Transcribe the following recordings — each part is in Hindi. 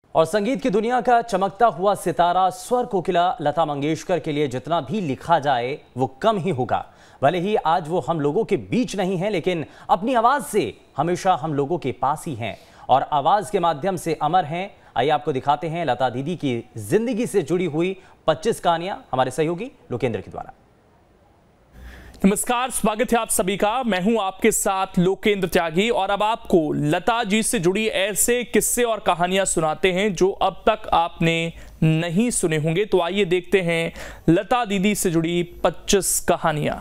और संगीत की दुनिया का चमकता हुआ सितारा स्वर कोकिला लता मंगेशकर के लिए जितना भी लिखा जाए वो कम ही होगा। भले ही आज वो हम लोगों के बीच नहीं है, लेकिन अपनी आवाज से हमेशा हम लोगों के पास ही हैं और आवाज के माध्यम से अमर हैं। आइए आपको दिखाते हैं लता दीदी की जिंदगी से जुड़ी हुई 25 कहानियां हमारे सहयोगी लोकेंद्र के द्वारा। नमस्कार, स्वागत है आप सभी का। मैं हूं आपके साथ लोकेंद्र त्यागी और अब आपको लता जी से जुड़ी ऐसे किस्से और कहानियां सुनाते हैं जो अब तक आपने नहीं सुने होंगे। तो आइए देखते हैं लता दीदी से जुड़ी 25 कहानियां।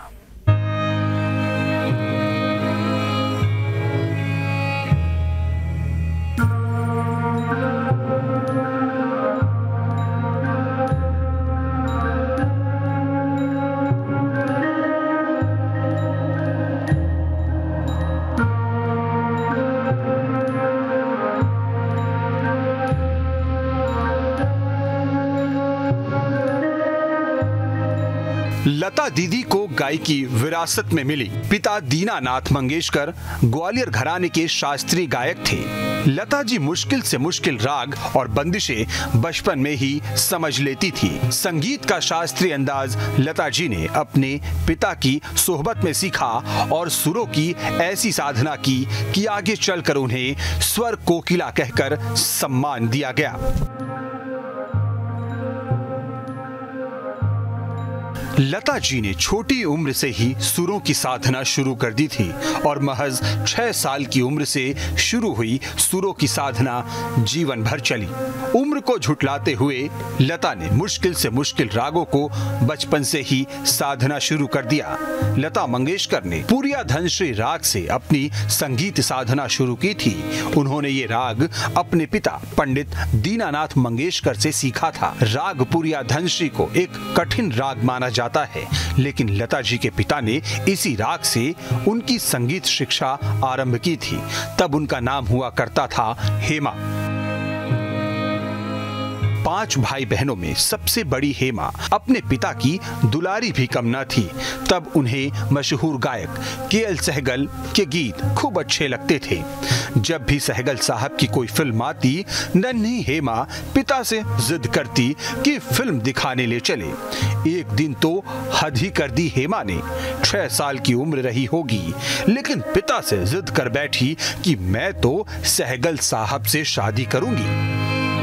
लता दीदी को गायकी विरासत में मिली। पिता दीनानाथ मंगेशकर ग्वालियर घराने के शास्त्रीय गायक थे। लता जी मुश्किल से मुश्किल राग और बंदिशें बचपन में ही समझ लेती थी। संगीत का शास्त्रीय अंदाज लता जी ने अपने पिता की सोहबत में सीखा और सुरों की ऐसी साधना की कि आगे चलकर उन्हें स्वर कोकिला कहकर सम्मान दिया गया। लता जी ने छोटी उम्र से ही सुरों की साधना शुरू कर दी थी और महज 6 साल की उम्र से शुरू हुई सुरों की साधना जीवन भर चली। उम्र को झुठलाते हुए लता ने मुश्किल से मुश्किल रागों को बचपन से ही साधना शुरू कर दिया। लता मंगेशकर ने पूरिया धनश्री राग से अपनी संगीत साधना शुरू की थी। उन्होंने ये राग अपने पिता पंडित दीनानाथ मंगेशकर से सीखा था। राग पूरिया धनश्री को एक कठिन राग माना जाता है, लेकिन लता जी के पिता ने इसी राग से उनकी संगीत शिक्षा आरंभ की थी। तब उनका नाम हुआ करता था हेमा। 5 भाई बहनों में सबसे बड़ी हेमा अपने पिता की दुलारी भी कम न थी। तब उन्हें मशहूर गायक केएल सहगल के गीत खूब अच्छे लगते थे। जब भी सहगल साहब की कोई फिल्म आती, नन्ही हेमा पिता से जिद करती कि फिल्म दिखाने ले चले। एक दिन तो हद ही कर दी हेमा ने। 6 साल की उम्र रही होगी, लेकिन पिता से जिद कर बैठी कि मैं तो सहगल साहब से शादी करूंगी।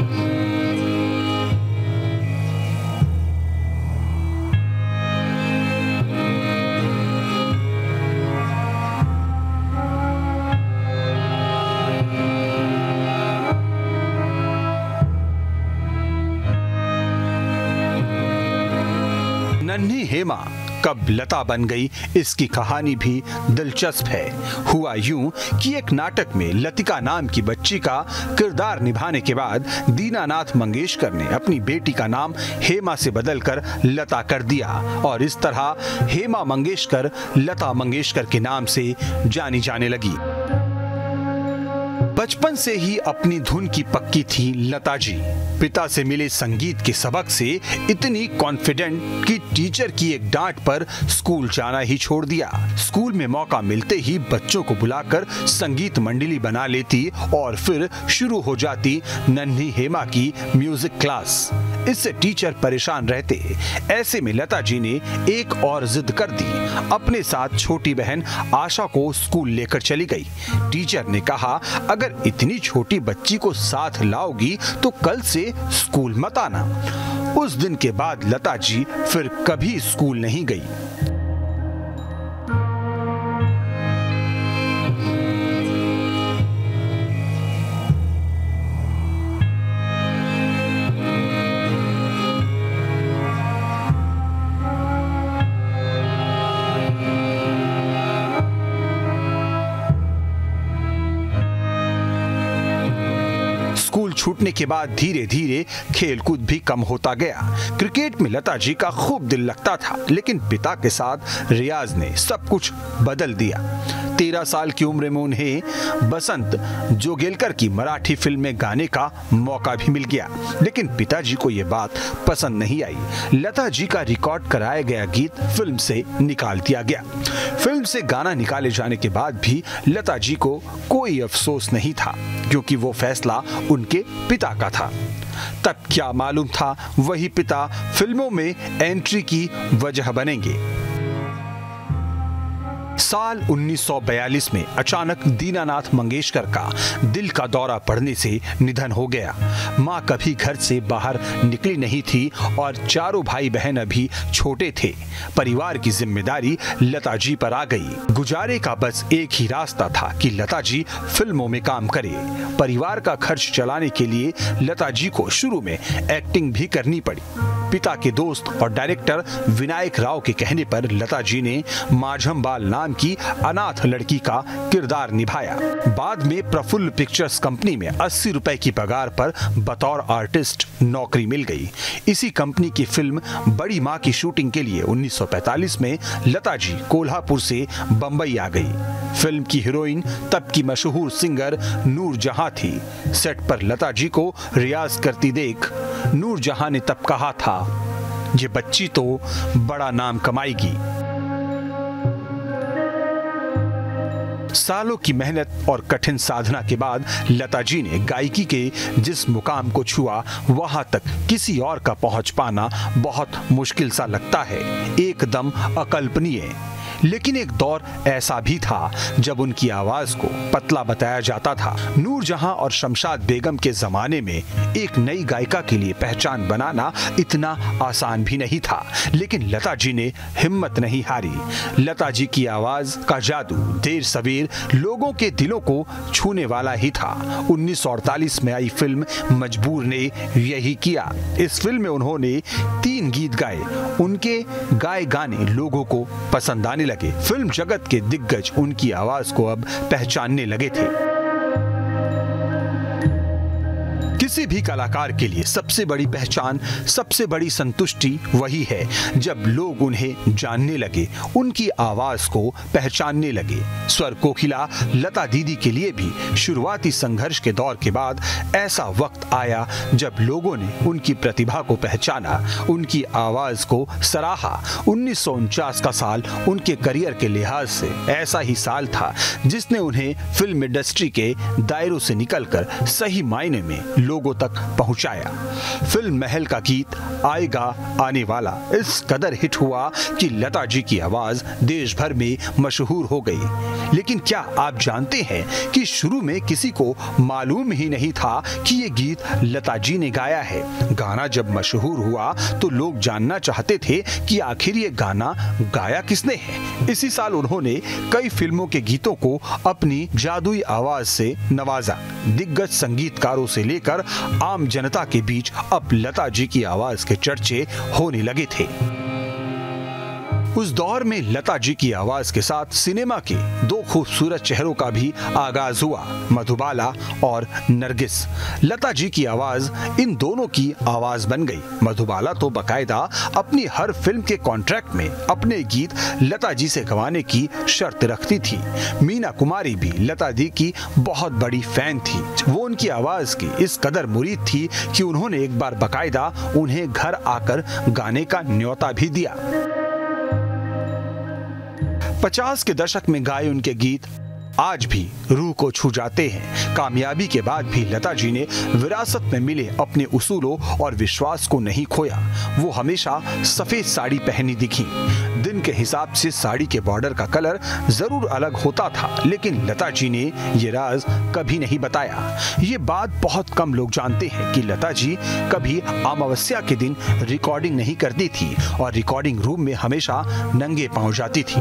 नन्ही हेमा कब लता बन गई, इसकी कहानी भी दिलचस्प है। हुआ यूं कि एक नाटक में लतिका नाम की बच्ची का किरदार निभाने के बाद दीनानाथ मंगेशकर ने अपनी बेटी का नाम हेमा से बदलकर लता कर दिया और इस तरह हेमा मंगेशकर लता मंगेशकर के नाम से जानी जाने लगी। बचपन से ही अपनी धुन की पक्की थी लता जी। पिता से मिले संगीत के सबक से इतनी कॉन्फिडेंट कि टीचर की एक डांट पर स्कूल जाना ही छोड़ दिया। स्कूल में मौका मिलते ही बच्चों को बुलाकर संगीत मंडली बना लेती और फिर शुरू हो जाती नन्ही हेमा की म्यूजिक क्लास। इससे टीचर परेशान रहते। ऐसे में लता जी ने एक और जिद कर दी। अपने साथ छोटी बहन आशा को स्कूल लेकर चली गई। टीचर ने कहा, अगर इतनी छोटी बच्ची को साथ लाओगी तो कल से स्कूल मत आना। उस दिन के बाद लता जी फिर कभी स्कूल नहीं गई। स्कूल छूटने के बाद धीरे धीरे खेलकूद भी कम होता गया। क्रिकेट में लता जी का खूब दिल लगता था, लेकिन पिता के साथ रियाज ने सब कुछ बदल दिया। 13 साल की उम्र में उन्हें बसंत जोगेलकर की मराठी फिल्म में गाने का मौका भी मिल गया, लेकिन पिताजी को यह बात पसंद नहीं आई। लता जी का रिकॉर्ड कराया गया गीत फिल्म से निकाल दिया गया। फिल्म से गाना निकाले जाने के बाद भी लता जी को कोई अफसोस नहीं था, क्योंकि वो फैसला उनके पिता का था। तब क्या मालूम था वही पिता फिल्मों में एंट्री की वजह बनेंगे। साल 1942 में अचानक दीनानाथ मंगेशकर का दिल का दौरा पड़ने से निधन हो गया। मां कभी घर से बाहर निकली नहीं थी और चारों भाई बहन अभी छोटे थे। परिवार की जिम्मेदारी लता जी पर आ गई। गुजारे का बस एक ही रास्ता था कि लता जी फिल्मों में काम करे। परिवार का खर्च चलाने के लिए लता जी को शुरू में एक्टिंग भी करनी पड़ी। पिता के दोस्त और डायरेक्टर विनायक राव के कहने पर लता जी ने माझम बाल नाम की अनाथ लड़की का किरदार निभाया। बाद में प्रफुल्ल पिक्चर्स कंपनी में 80 रुपए की पगार पर बतौर आर्टिस्ट नौकरी मिल गई। इसी कंपनी की फिल्म बड़ी माँ की शूटिंग के लिए 1945 में लता जी कोल्हापुर से बंबई आ गई। फिल्म की हीरोइन तब की मशहूर सिंगर नूर जहां थी। सेट पर लता जी को रियाज करती देख नूर जहां ने तब कहा था, ये बच्ची तो बड़ा नाम कमाएगी। सालों की मेहनत और कठिन साधना के बाद लता जी ने गायकी के जिस मुकाम को छुआ, वहां तक किसी और का पहुंच पाना बहुत मुश्किल सा लगता है, एकदम अकल्पनीय। लेकिन एक दौर ऐसा भी था जब उनकी आवाज को पतला बताया जाता था। नूर जहां और शमशाद बेगम के जमाने में एक नई गायिका के लिए पहचान बनाना इतना आसान भी नहीं था, लेकिन लता जी ने हिम्मत नहीं हारी। लता जी की आवाज का जादू देर सवेर लोगों के दिलों को छूने वाला ही था। 1948 में आई फिल्म मजबूर ने यही किया। इस फिल्म में उन्होंने 3 गीत गाए। उनके गाए गाने लोगों को पसंद आने लगे। फिल्म जगत के दिग्गज उनकी आवाज को अब पहचानने लगे थे। किसी भी कलाकार के लिए सबसे बड़ी पहचान, सबसे बड़ी संतुष्टि वही है जब लोग उन्हें जानने लगे, उनकी आवाज को पहचानने लगे। स्वर कोकिला लता दीदी के लिए भी शुरुआती संघर्ष के दौर के बाद ऐसा वक्त आया जब लोगों ने उनकी प्रतिभा को पहचाना, उनकी आवाज को सराहा। 1949 का साल उनके करियर के लिहाज से ऐसा ही साल था जिसने उन्हें फिल्म इंडस्ट्री के दायरों से निकलकर सही मायने में लोगों तक पहुंचाया। फिल्म महल का गीत आएगा आने वाला इस कदर हिट हुआ कि लता जी की आवाज देश भर में मशहूर हो गई। लेकिन क्या आप जानते हैं कि शुरू में किसी को मालूम ही नहीं था कि ये गीत लता जी ने गाया है। गाना जब मशहूर हुआ तो लोग जानना चाहते थे कि आखिर ये गाना गाया किसने है। इसी साल उन्होंने कई फिल्मों के गीतों को अपनी जादुई आवाज से नवाजा। दिग्गज संगीतकारों से लेकर आम जनता के बीच अब लता जी की आवाज के चर्चे होने लगे थे। उस दौर में लता जी की आवाज के साथ सिनेमा के 2 खूबसूरत चेहरों का भी आगाज हुआ, मधुबाला और नरगिस। लता जी की आवाज इन दोनों की आवाज बन गई। मधुबाला तो बकायदा अपनी हर फिल्म के कॉन्ट्रैक्ट में अपने गीत लता जी से गवाने की शर्त रखती थी। मीना कुमारी भी लता दी की बहुत बड़ी फैन थी। वो उनकी आवाज की इस कदर मुरीद थी कि उन्होंने एक बार बकायदा उन्हें घर आकर गाने का न्योता भी दिया। 50 के दशक में गाए उनके गीत आज भी रूह को छू जाते हैं। कामयाबी के बाद भी लता जी ने विरासत में मिले अपने उसूलों और विश्वास को नहीं खोया। वो हमेशा सफेद साड़ी पहनी दिखी। दिन के हिसाब से साड़ी के बॉर्डर का कलर जरूर अलग होता था, लेकिन लता जी ने ये राज कभी नहीं बताया। ये बात बहुत कम लोग जानते हैं कि लता जी कभी अमावस्या के दिन रिकॉर्डिंग नहीं करती थी और रिकॉर्डिंग रूम में हमेशा नंगे पांव जाती थी।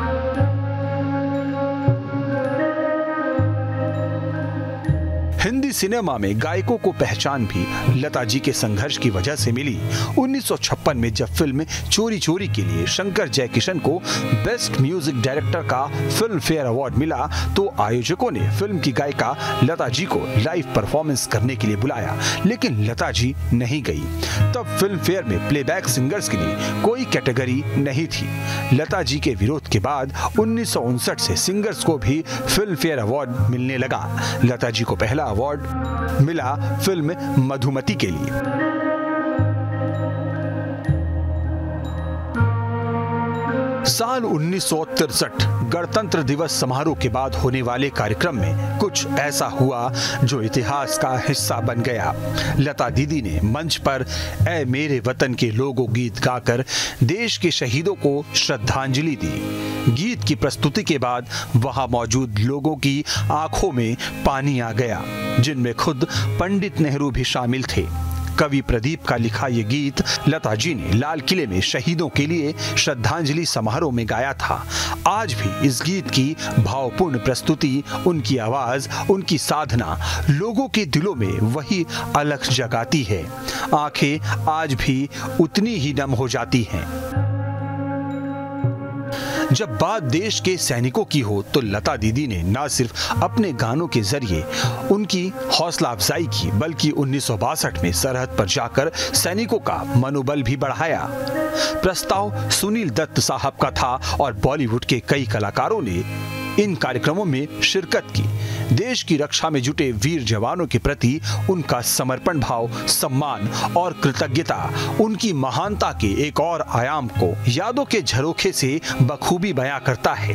हिंदी सिनेमा में गायकों को पहचान भी लता जी के संघर्ष की वजह से मिली। 1956 में जब फिल्म चोरी चोरी के लिए शंकर जयकिशन को बेस्ट म्यूजिक डायरेक्टर का फिल्म फेयर अवार्ड मिला तो आयोजकों ने फिल्म की गायिका लता जी को लाइव परफॉर्मेंस करने के लिए बुलाया, लेकिन लता जी नहीं गई। तब फिल्म फेयर में प्लेबैक सिंगर्स के लिए कोई कैटेगरी नहीं थी। लता जी के विरोध के बाद 1959 से सिंगर्स को भी फिल्म फेयर अवार्ड मिलने लगा। लता जी को पहला अवार्ड मिला फिल्म मधुमती के लिए। साल 1963 गणतंत्र दिवस समारोह के बाद होने वाले कार्यक्रम में कुछ ऐसा हुआ जो इतिहास का हिस्सा बन गया। लता दीदी ने मंच पर ऐ मेरे वतन के लोगों गीत गाकर देश के शहीदों को श्रद्धांजलि दी। गीत की प्रस्तुति के बाद वहां मौजूद लोगों की आंखों में पानी आ गया, जिनमें खुद पंडित नेहरू भी शामिल थे। कवि प्रदीप का लिखा ये गीत लता जी ने लाल किले में शहीदों के लिए श्रद्धांजलि समारोह में गाया था। आज भी इस गीत की भावपूर्ण प्रस्तुति, उनकी आवाज, उनकी साधना लोगों के दिलों में वही अलख जगाती है। आंखें आज भी उतनी ही नम हो जाती हैं। जब बात देश के सैनिकों की हो तो लता दीदी ने न सिर्फ अपने गानों के जरिए उनकी हौसला अफजाई की, बल्कि 1962 में सरहद पर जाकर सैनिकों का मनोबल भी बढ़ाया। प्रस्ताव सुनील दत्त साहब का था और बॉलीवुड के कई कलाकारों ने इन कार्यक्रमों में शिरकत की। देश की रक्षा में जुटे वीर जवानों के प्रति उनका समर्पण भाव, सम्मान और कृतज्ञता उनकी महानता के एक और आयाम को यादों के झरोखे से बखूबी बयां करता है।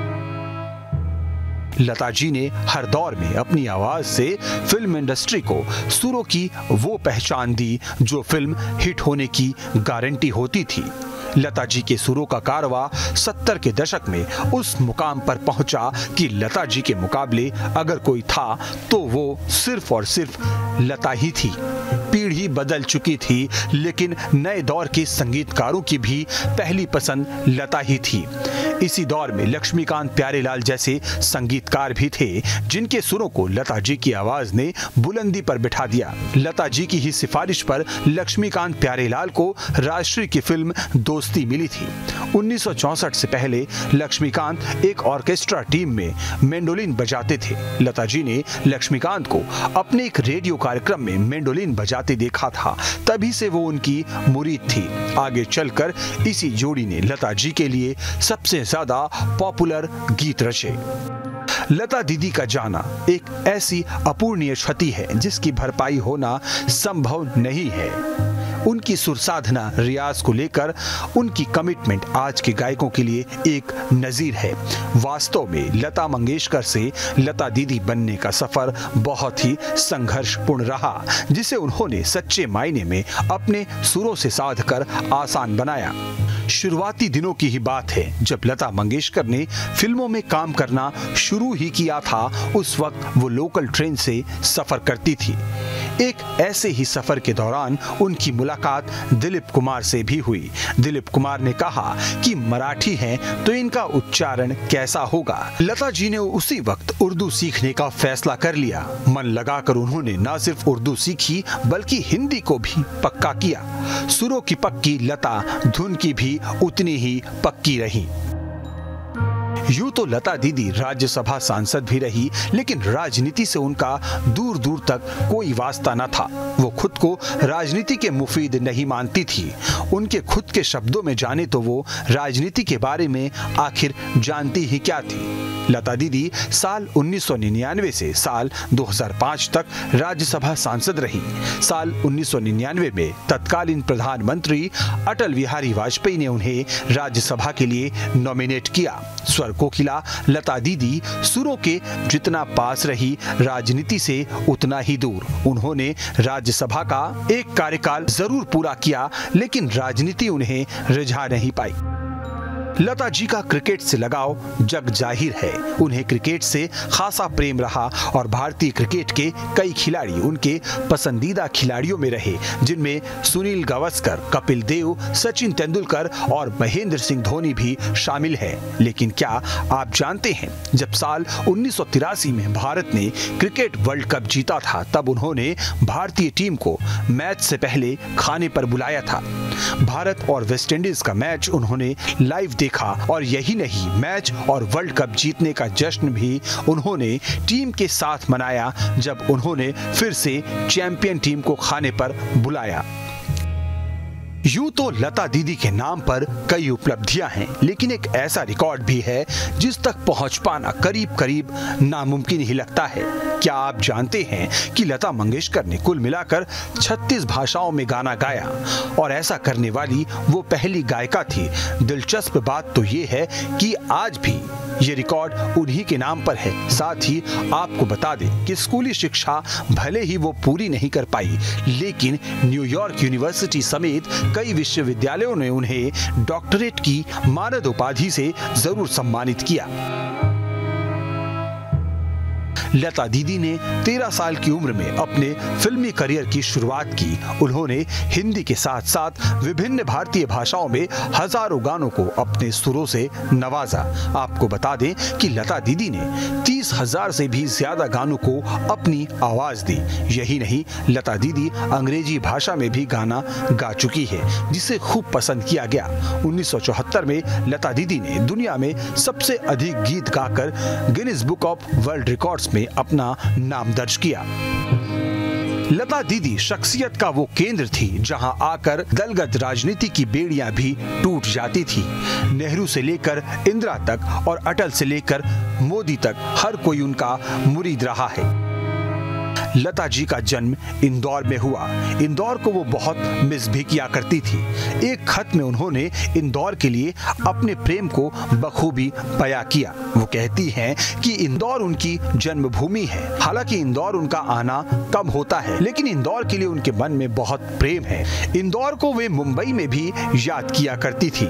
लता जी ने हर दौर में अपनी आवाज से फिल्म इंडस्ट्री को सुरों की वो पहचान दी जो फिल्म हिट होने की गारंटी होती थी। लता जी के सुरों का कारवा 70 के दशक में उस मुकाम पर पहुंचा कि लता जी के मुकाबले अगर कोई था तो वो सिर्फ और सिर्फ लता ही थी। पीढ़ी बदल चुकी थी, लेकिन नए दौर के संगीतकारों की भी पहली पसंद लता ही थी। इसी दौर में लक्ष्मीकांत प्यारेलाल जैसे संगीतकार भी थे, जिनके सुरों को लता जी की आवाज ने बुलंदी पर बिठा दिया। लता जी की ही सिफारिश पर लक्ष्मीकांत प्यारेलाल को राजश्री की फिल्म दोस्ती मिली थी। 1964 से पहले लक्ष्मीकांत एक ऑर्केस्ट्रा टीम में मेंडोलिन बजाते थे। लता जी ने लक्ष्मीकांत को अपने एक रेडियो कार्यक्रम में मेंडोलिन बजाते देखा था, तभी से वो उनकी मुरीद थी। आगे चलकर इसी जोड़ी ने लता जी के लिए सबसे ज्यादा पॉपुलर गीत रचे। लता दीदी का जाना एक ऐसी अपूर्णीय क्षति है जिसकी भरपाई होना संभव नहीं है। उनकी सुर साधना, रियाज को लेकर उनकी कमिटमेंट आज के गायकों के लिए एक नजीर है। वास्तव में लता मंगेशकर से लता दीदी बनने का सफर बहुत ही संघर्षपूर्ण रहा, जिसे उन्होंने सच्चे मायने में अपने सुरों से साधकर आसान बनाया। शुरुआती दिनों की ही बात है जब लता मंगेशकर ने फिल्मों में काम करना शुरू ही किया था। उस वक्त वो लोकल ट्रेन से सफर करती थी। एक ऐसे ही सफर के दौरान उनकी मुलाकात दिलीप कुमार से भी हुई। दिलीप कुमार ने कहा कि मराठी हैं तो इनका उच्चारण कैसा होगा। लता जी ने उसी वक्त उर्दू सीखने का फैसला कर लिया। मन लगाकर उन्होंने न सिर्फ उर्दू सीखी बल्कि हिंदी को भी पक्का किया। सुरों की पक्की लता धुन की भी उतनी ही पक्की रही। यूं तो लता दीदी राज्यसभा सांसद भी रही, लेकिन राजनीति से उनका दूर दूर तक कोई वास्ता न था। वो खुद को राजनीति के मुफीद नहीं मानती थी। उनके खुद के शब्दों में जाने तो वो राजनीति के बारे में आखिर जानती ही क्या थी। लता दीदी साल 1999 से साल 2005 तक राज्यसभा सांसद रही। साल 1999 में तत्कालीन प्रधानमंत्री अटल बिहारी वाजपेयी ने उन्हें राज्यसभा के लिए नॉमिनेट किया। स्वर कोकिला लता दीदी सुरों के जितना पास रही, राजनीति से उतना ही दूर। उन्होंने राज्यसभा का एक कार्यकाल जरूर पूरा किया, लेकिन राजनीति उन्हें रिझा नहीं पाई। लता जी का क्रिकेट से लगाव जग जाहिर है। उन्हें क्रिकेट से खासा प्रेम रहा और भारतीय क्रिकेट के कई खिलाड़ी उनके पसंदीदा खिलाड़ियों में रहे, जिनमें सुनील गावस्कर, कपिल देव, सचिन तेंदुलकर और महेंद्र सिंह धोनी भी शामिल है। लेकिन क्या आप जानते हैं, जब साल 1983 में भारत ने क्रिकेट वर्ल्ड कप जीता था, तब उन्होंने भारतीय टीम को मैच से पहले खाने पर बुलाया था। भारत और वेस्टइंडीज का मैच उन्होंने लाइव देखा और यही नहीं, मैच और वर्ल्ड कप जीतने का जश्न भी उन्होंने टीम के साथ मनाया जब उन्होंने फिर से चैंपियन टीम को खाने पर बुलाया। यूं तो लता दीदी के नाम पर कई उपलब्धियां हैं, लेकिन एक ऐसा रिकॉर्ड भी है जिस तक पहुंच पाना करीब करीब नामुमकिन ही लगता है। क्या आप जानते हैं कि लता मंगेशकर ने कुल मिलाकर 36 भाषाओं में गाना गाया और ऐसा करने वाली वो पहली गायिका थी। दिलचस्प बात तो ये है कि आज भी ये रिकॉर्ड उन्हीं के नाम पर है। साथ ही आपको बता दें कि स्कूली शिक्षा भले ही वो पूरी नहीं कर पाई, लेकिन न्यूयॉर्क यूनिवर्सिटी समेत कई विश्वविद्यालयों ने उन्हें डॉक्टरेट की मानद उपाधि से जरूर सम्मानित किया। लता दीदी ने 13 साल की उम्र में अपने फिल्मी करियर की शुरुआत की। उन्होंने हिंदी के साथ साथ विभिन्न भारतीय भाषाओं में हजारों गानों को अपने सुरों से नवाजा। आपको बता दें कि लता दीदी ने 30,000 से भी ज्यादा गानों को अपनी आवाज दी। यही नहीं, लता दीदी अंग्रेजी भाषा में भी गाना गा चुकी है, जिसे खूब पसंद किया गया। 1974 में लता दीदी ने दुनिया में सबसे अधिक गीत गाकर Guinness book of world records में अपना नाम दर्ज किया। लता दीदी शख्सियत का वो केंद्र थी जहां आकर दलगत राजनीति की बेड़ियां भी टूट जाती थी। नेहरू से लेकर इंदिरा तक और अटल से लेकर मोदी तक हर कोई उनका मुरीद रहा है। लता जी का जन्म इंदौर में हुआ। इंदौर को वो बहुत मिस भी किया करती थी। एक खत में उन्होंने इंदौर के लिए अपने प्रेम को बखूबी बयां किया। वो कहती हैं कि इंदौर उनकी जन्मभूमि है। हालांकि इंदौर उनका आना कम होता है, लेकिन इंदौर के लिए उनके मन में बहुत प्रेम है। इंदौर को वे मुंबई में भी याद किया करती थी।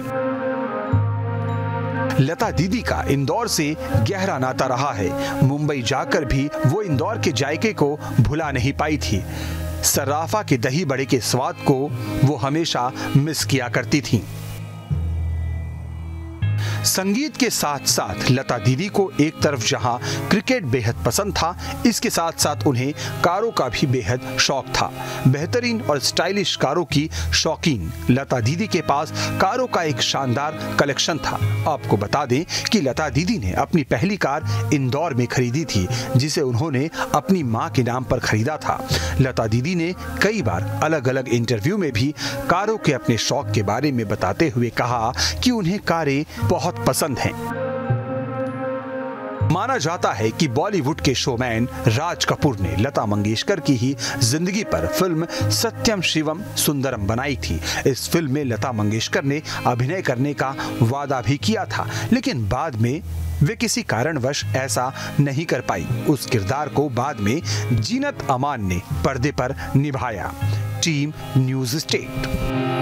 लता दीदी का इंदौर से गहरा नाता रहा है। मुंबई जाकर भी वो इंदौर के जायके को भुला नहीं पाई थी। सर्राफा के दही बड़े के स्वाद को वो हमेशा मिस किया करती थी। संगीत के साथ साथ लता दीदी को एक तरफ जहां क्रिकेट बेहद पसंद था, इसके साथ साथ उन्हें कारों का भी बेहद शौक था। बेहतरीन और स्टाइलिश कारों की शौकीन लता दीदी के पास कारों का एक शानदार कलेक्शन था। आपको बता दें कि लता दीदी ने अपनी पहली कार इंदौर में खरीदी थी, जिसे उन्होंने अपनी मां के नाम पर खरीदा था। लता दीदी ने कई बार अलग अलग इंटरव्यू में भी कारों के अपने शौक के बारे में बताते हुए कहा कि उन्हें कारें बहुत पसंद हैं। माना जाता है कि बॉलीवुड के शोमैन राज कपूर ने लता मंगेशकर की ही जिंदगी पर फिल्म सत्यम शिवम सुंदरम बनाई थी। इस फिल्म में लता मंगेशकर ने अभिनय करने का वादा भी किया था, लेकिन बाद में वे किसी कारणवश ऐसा नहीं कर पाई। उस किरदार को बाद में जीनत अमान ने पर्दे पर निभाया। Team news state.